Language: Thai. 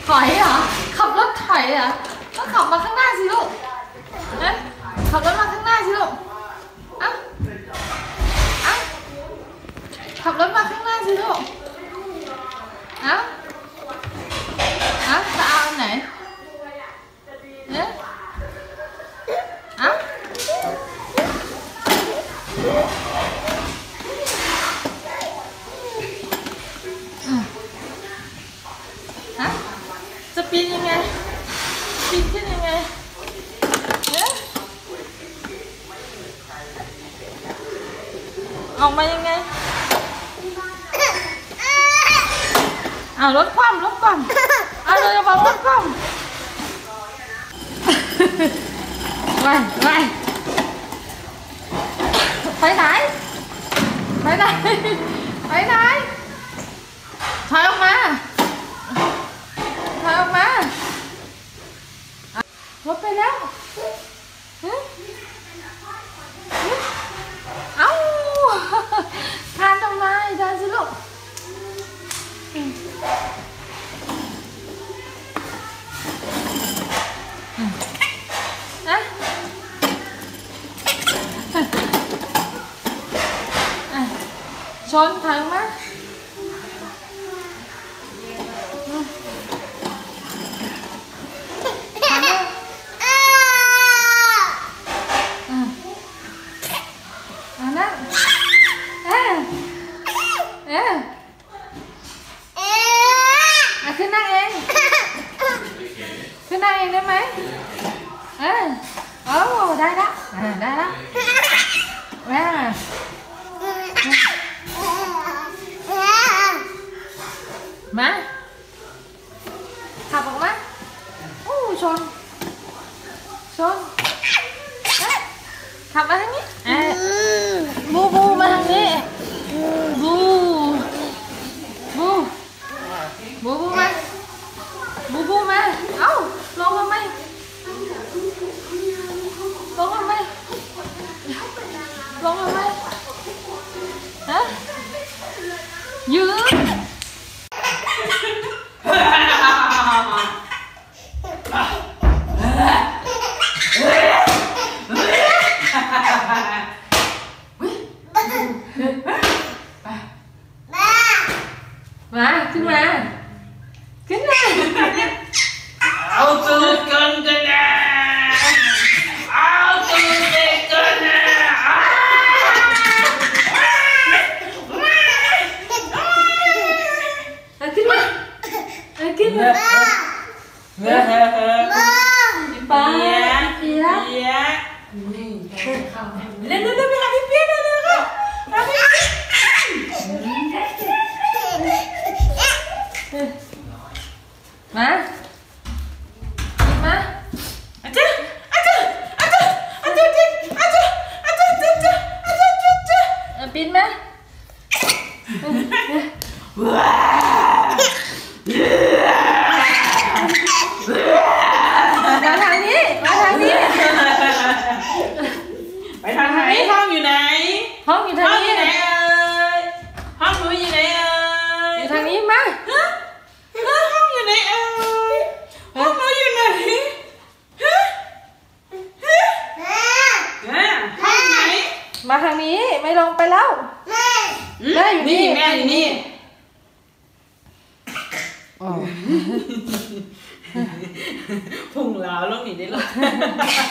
ถอยเหรอขับรถถอยเหรอก็ขับมาข้างหน้าสิลูกนะขับรถมาข้างหน้าสิลูกอ่ะอ่ะขับรถมาข้างหน้าสิลูกอ่ะอ่ะจะเอาไหนเนี่ยอ่ะฮะจะปีนยังไงปีนขึ้นยังไงเนี่ยออกมายังไงเอารถคว่ำรถคว่ำเอาเลยจะบอกรถคว่ำไปไหนไปไหนไปไหนถอยออกมารถไปแล้วเอ้าทานทำไมทานสิลูกชนถังมาขึ้นนั่งเองขึ้นนั่งเองได้ไหมโอ้ได้แล้วได้แล้วมาขับออกมาโอ้ชนขับมาทางนี้บูมาทางนี้บูมาเอ้าลงมาไหมฮะยืนมาขึ้นมาเอาตื่นกันนะเอาตื่นกันนะขึ้นมาป้าเปียเล่นไปหาพี่เปียเลยค่ะมาปีนไหมมาทางนี้ไปทางไหนห้องอยู่ไหนห้องอยู่ทางนี้ห้องหนูอยู่ไหนอยู่ทางนี้มาห้องอยู่ไหนห้องหนูอยู่ไหนห้องไหนมาทางนี้ไม่ลงไปแล้วแม่อยู่นี่แม่อยู่นี่พุ่งลาวลงหนีได้หรอ